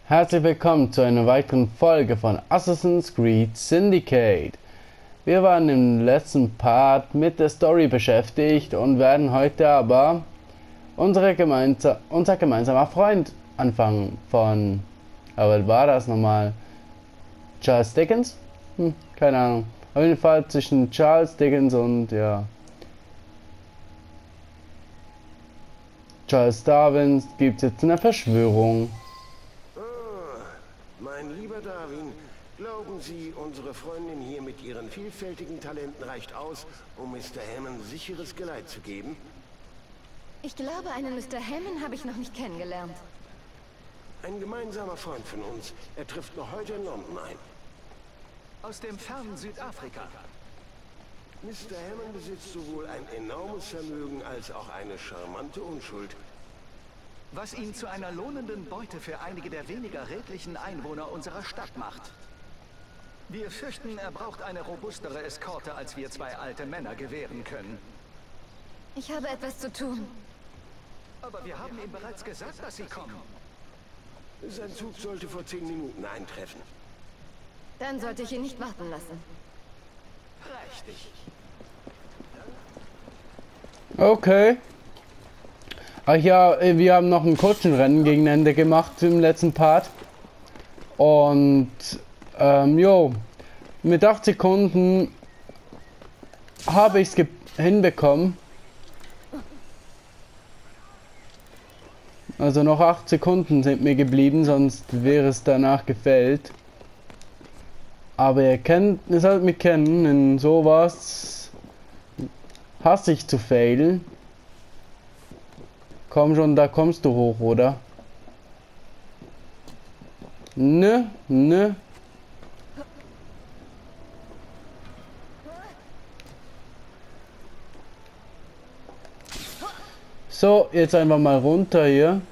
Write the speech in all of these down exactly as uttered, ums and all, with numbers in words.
Herzlich willkommen zu einer weiteren Folge von Assassin's Creed Syndicate. Wir waren im letzten Part mit der Story beschäftigt und werden heute aber unsere gemeinsa unser gemeinsamer Freund anfangen von, aber war das nochmal Charles Dickens? Hm, keine Ahnung. Auf jeden Fall zwischen Charles Dickens und ja Charles Darwin gibt es jetzt eine Verschwörung. Mein lieber Darwin, glauben Sie, unsere Freundin hier mit ihren vielfältigen Talenten reicht aus, um Mister Hammond sicheres Geleit zu geben? Ich glaube, einen Mister Hammond habe ich noch nicht kennengelernt. Ein gemeinsamer Freund von uns. Er trifft noch heute in London ein. Aus dem fernen Südafrika. Mister Hammond besitzt sowohl ein enormes Vermögen als auch eine charmante Unschuld. Was ihn zu einer lohnenden Beute für einige der weniger redlichen Einwohner unserer Stadt macht. Wir fürchten, er braucht eine robustere Eskorte, als wir zwei alte Männer gewähren können. Ich habe etwas zu tun. Aber wir haben ihm bereits gesagt, dass Sie kommen. Sein Zug sollte vor zehn Minuten eintreffen. Dann sollte ich ihn nicht warten lassen. Richtig. Okay. Ach ja, wir haben noch ein Kutschenrennen gegen Ende gemacht im letzten Part. Und, ähm, jo, mit acht Sekunden habe ich es hinbekommen. Also noch acht Sekunden sind mir geblieben, sonst wäre es danach gefällt. Aber ihr kennt, ihr sollt mich kennen, in sowas hasse ich zu failen. Komm schon, da kommst du hoch, oder? Ne, ne. So, jetzt einfach mal runter hier.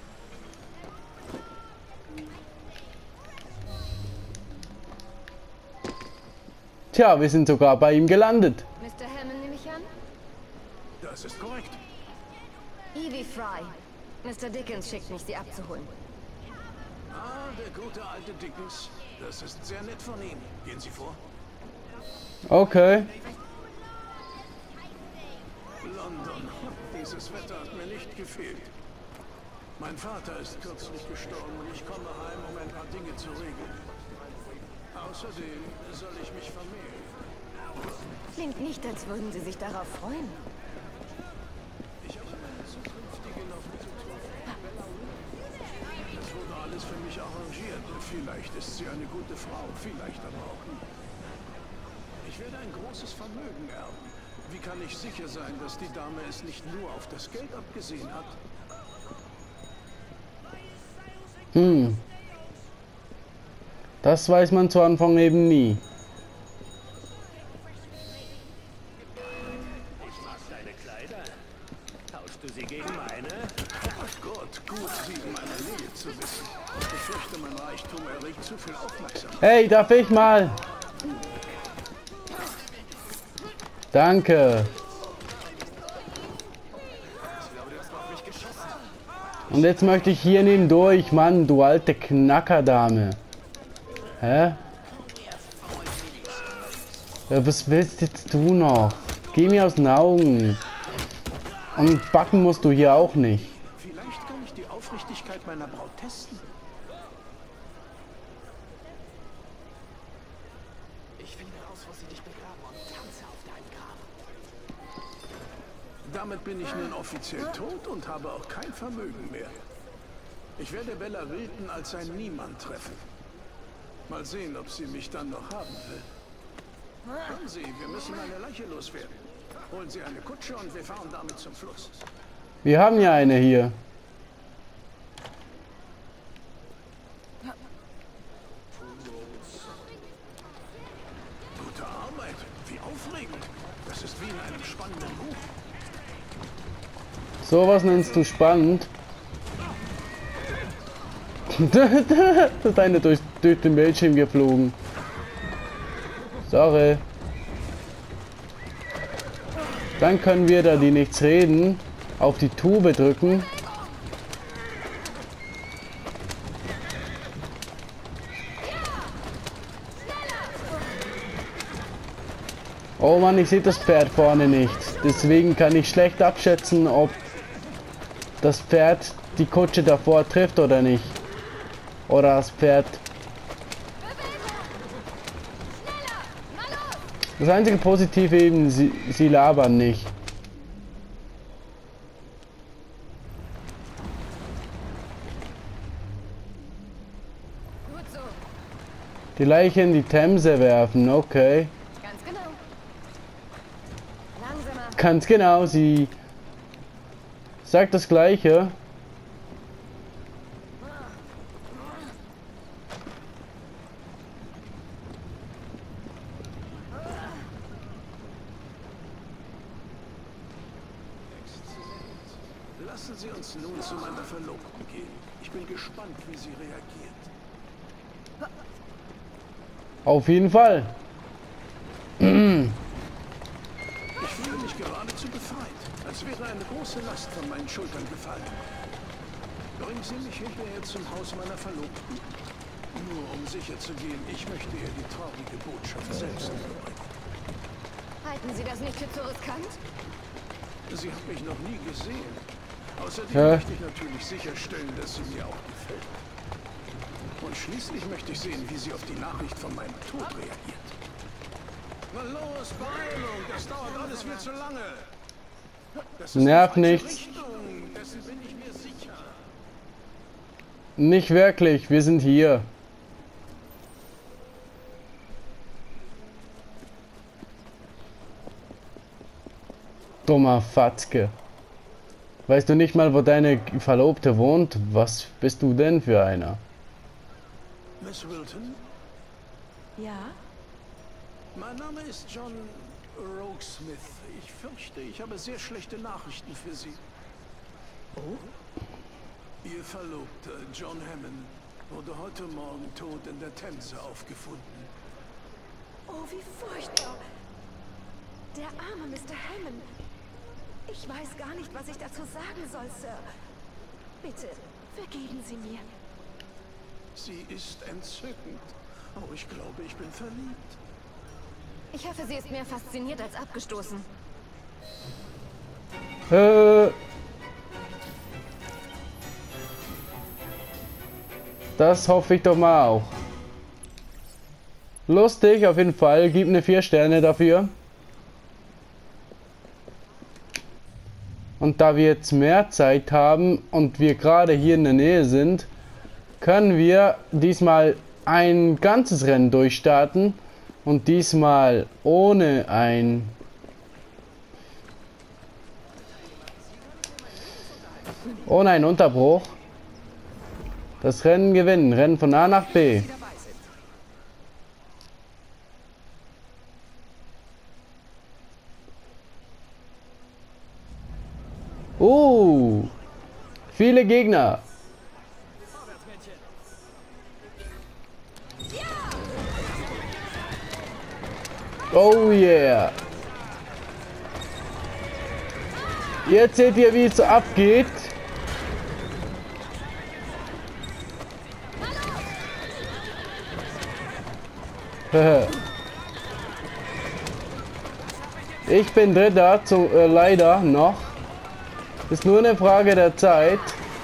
Tja, wir sind sogar bei ihm gelandet. Mister Hammond, nehme ich an? Das ist korrekt. Evie Fry. Mister Dickens schickt mich, Sie abzuholen. Ah, der gute alte Dickens. Das ist sehr nett von ihm. Gehen Sie vor. Okay. London. Dieses Wetter hat mir nicht gefehlt. Mein Vater ist kürzlich gestorben und ich komme heim, um ein paar Dinge zu regeln. Außerdem soll ich mich vermählen. Klingt nicht, als würden Sie sich darauf freuen. Ich habe meine zukünftige noch zu treffen. Das wurde alles für mich arrangiert. Vielleicht ist sie eine gute Frau, vielleicht aber auch nicht. Ich werde ein großes Vermögen erben. Wie kann ich sicher sein, dass die Dame es nicht nur auf das Geld abgesehen hat? Hm. Das weiß man zu Anfang eben nie. Ich mag deine Kleider. Tauschst du sie gegen meine? Ach Gott, gut, sie in meiner Nähe zu wissen. Ich fürchte, mein Reichtum erregt zu viel Aufmerksamkeit. Hey, darf ich mal? Danke. Und jetzt möchte ich hier neben durch, Mann, du alte Knackerdame. Hä? Ja, was willst jetzt du noch? Geh mir aus den Augen. Und backen musst du hier auch nicht. Vielleicht kann ich die Aufrichtigkeit meiner Braut testen. Ich finde heraus, wo Sie dich begraben und tanze auf deinem Grab. Damit bin ich nun offiziell tot und habe auch kein Vermögen mehr. Ich werde Bella Wilton als ein Niemand treffen. Mal sehen, ob sie mich dann noch haben will. Kommen Sie, wir müssen eine Leiche loswerden. Holen Sie eine Kutsche und wir fahren damit zum Fluss. Wir haben ja eine hier. Gute Arbeit. Wie aufregend. Das ist wie in einem spannenden Buch. Sowas nennst du spannend. Das ist eine durch, durch den Bildschirm geflogen. Sorry. Dann können wir, da die nichts reden, auf die Tube drücken. Oh Mann, ich sehe das Pferd vorne nicht. Deswegen kann ich schlecht abschätzen, ob das Pferd die Kutsche davor trifft oder nicht. Oder das Pferd. Das einzige Positive eben, sie, sie labern nicht. Gut so. Die Leiche in die Themse werfen, okay. Ganz genau. Langsamer. Ganz genau, sie sagt das Gleiche. Lassen Sie uns nun zu meiner Verlobten gehen. Ich bin gespannt, wie sie reagiert. Auf jeden Fall. Ich fühle mich geradezu befreit, als wäre eine große Last von meinen Schultern gefallen. Bringen Sie mich hinterher zum Haus meiner Verlobten. Nur um sicher zu gehen, ich möchte ihr die traurige Botschaft selbst überbringen. Halten Sie das nicht für zu riskant? Sie hat mich noch nie gesehen. Außerdem Hä? möchte ich natürlich sicherstellen, dass sie mir auch gefällt. Und schließlich möchte ich sehen, wie sie auf die Nachricht von meinem Tod reagiert. Na los, Beeilung, das dauert alles viel zu lange. Das ist Nervt die falsche nichts. Richtung, dessen bin ich mir sicher. Nicht wirklich, wir sind hier. Dummer Fatzke. Weißt du nicht mal, wo deine Verlobte wohnt? Was bist du denn für einer? Miss Wilton, Ja? mein Name ist John Roguesmith. Ich fürchte, ich habe sehr schlechte Nachrichten für Sie. Oh? Ihr Verlobter, John Hammond, wurde heute Morgen tot in der Themse aufgefunden. Oh, wie furchtbar. Der arme Mister Hammond. Ich weiß gar nicht, was ich dazu sagen soll, Sir. Bitte, vergeben Sie mir. Sie ist entzückend. Oh, ich glaube, ich bin verliebt. Ich hoffe, sie ist mehr fasziniert als abgestoßen. Äh, das hoffe ich doch mal auch. Lustig, auf jeden Fall. Gib mir vier Sterne dafür. Und da wir jetzt mehr Zeit haben und wir gerade hier in der Nähe sind, können wir diesmal ein ganzes Rennen durchstarten und diesmal ohne ein ohne einen Unterbruch das Rennen gewinnen. Rennen von A nach B. Uh, viele Gegner. Oh yeah. Jetzt seht ihr, wie es so abgeht. Ich bin Dritter, zu, äh, leider noch. Ist nur eine Frage der Zeit.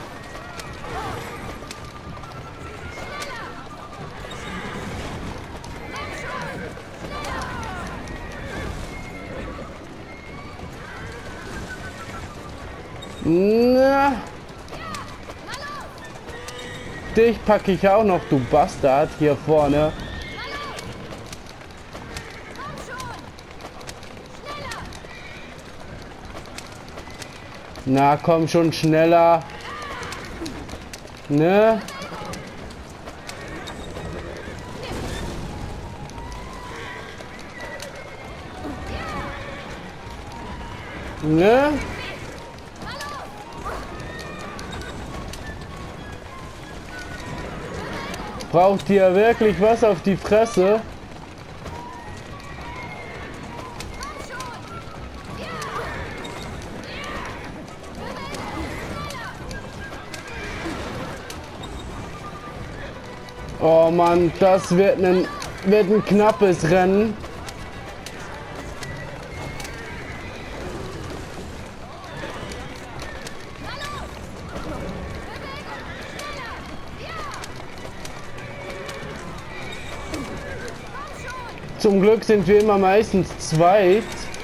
Na. Dich packe ich auch noch, du Bastard, hier vorne. Na, komm schon schneller. Ne? Ne? Braucht ihr wirklich was auf die Fresse? Oh Mann, das wird ein, wird ein knappes Rennen. Zum Glück sind wir immer meistens zweit.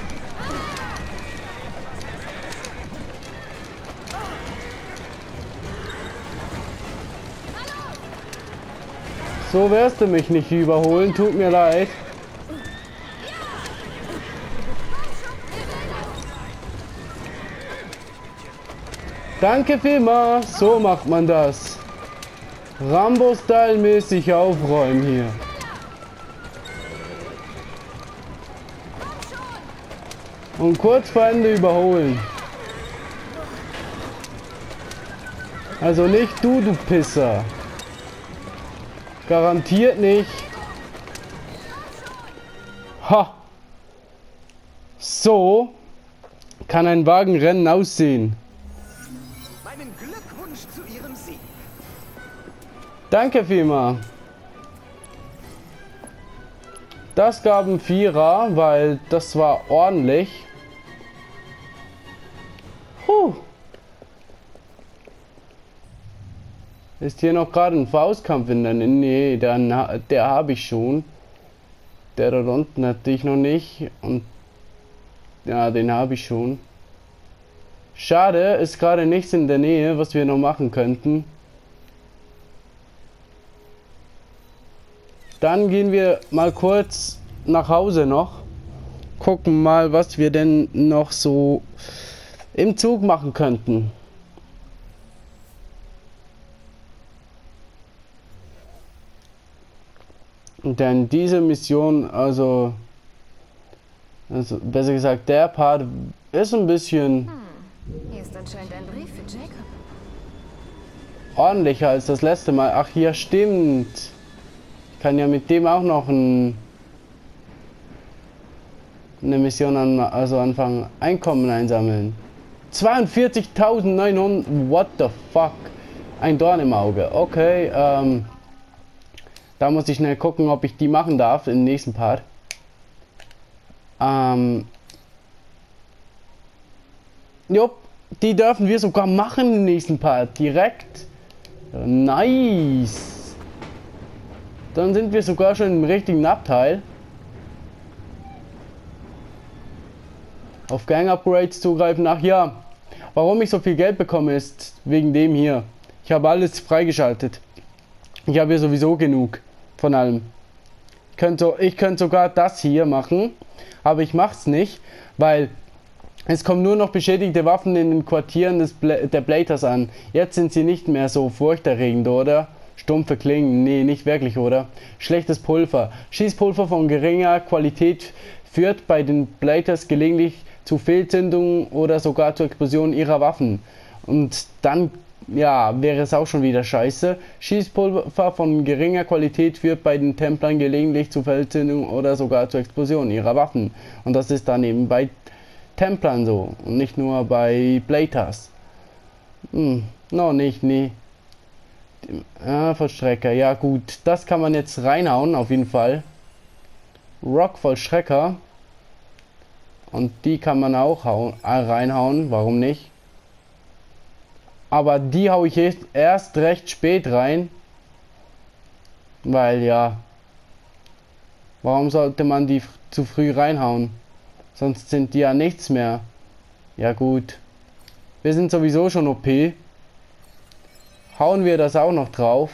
So wirst du mich nicht überholen, tut mir leid. Danke vielmals, so macht man das. Rambo-Style-mäßig aufräumen hier. Und kurz vor Ende überholen. Also nicht du, du Pisser. Garantiert nicht. Ha! So kann ein Wagenrennen aussehen. Meinen Glückwunsch zu Ihrem Sieg. Danke vielmals. Das gab ein Vierer, weil das war ordentlich. Puh. Ist hier noch gerade ein Faustkampf in der Nähe? Nee, der, der habe ich schon. Der da unten hatte ich noch nicht. Und ja, den habe ich schon. Schade, ist gerade nichts in der Nähe, was wir noch machen könnten. Dann gehen wir mal kurz nach Hause noch. Gucken mal, was wir denn noch so im Zug machen könnten. Denn diese Mission, also, also besser gesagt, der Part ist ein bisschen Hm. Hier ist anscheinend ein Brief für Jacob. ordentlicher als das letzte Mal. Ach, hier stimmt. Ich kann ja mit dem auch noch ein, eine Mission an, also anfangen. Einkommen einsammeln. zweiundvierzigtausendneunhundert. What the fuck? Ein Dorn im Auge. Okay, ähm. Da muss ich schnell gucken, ob ich die machen darf im nächsten Part. Ähm. Jupp, die dürfen wir sogar machen im nächsten Part. Direkt. Nice. Dann sind wir sogar schon im richtigen Abteil. Auf Gang-Upgrades zugreifen. Ach ja. Warum ich so viel Geld bekomme, ist wegen dem hier. Ich habe alles freigeschaltet. Ich habe hier sowieso genug von allem. Ich könnte, ich könnte sogar das hier machen, aber ich mache es nicht, weil es kommen nur noch beschädigte Waffen in den Quartieren des Bla der Bläters an. Jetzt sind sie nicht mehr so furchterregend, oder? Stumpfe Klingen, nee, nicht wirklich, oder? Schlechtes Pulver. Schießpulver von geringer Qualität führt bei den Bläters gelegentlich zu Fehlzündungen oder sogar zur Explosion ihrer Waffen. Und dann ja, wäre es auch schon wieder scheiße. Schießpulver von geringer Qualität führt bei den Templern gelegentlich zu Fehlzündungen oder sogar zur Explosion ihrer Waffen. Und das ist dann eben bei Templern so und nicht nur bei Bläters. Hm, noch nicht, nee. Ah, Vollstrecker, ja gut. Das kann man jetzt reinhauen, auf jeden Fall. Rock Vollstrecker. Und die kann man auch hauen, äh, reinhauen, warum nicht? Aber die hau ich erst recht spät rein. Weil ja. Warum sollte man die zu früh reinhauen? Sonst sind die ja nichts mehr. Ja gut. Wir sind sowieso schon O P. Hauen wir das auch noch drauf.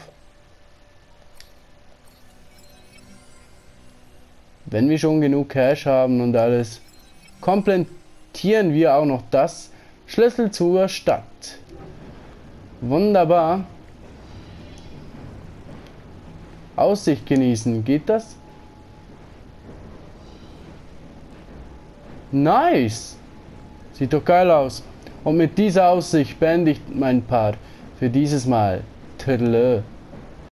Wenn wir schon genug Cash haben und alles. Komplettieren wir auch noch das. Schlüssel zur Stadt. Wunderbar. Aussicht genießen. Geht das? Nice. Sieht doch geil aus. Und mit dieser Aussicht beende ich meinen Part für dieses Mal. Tüdelö.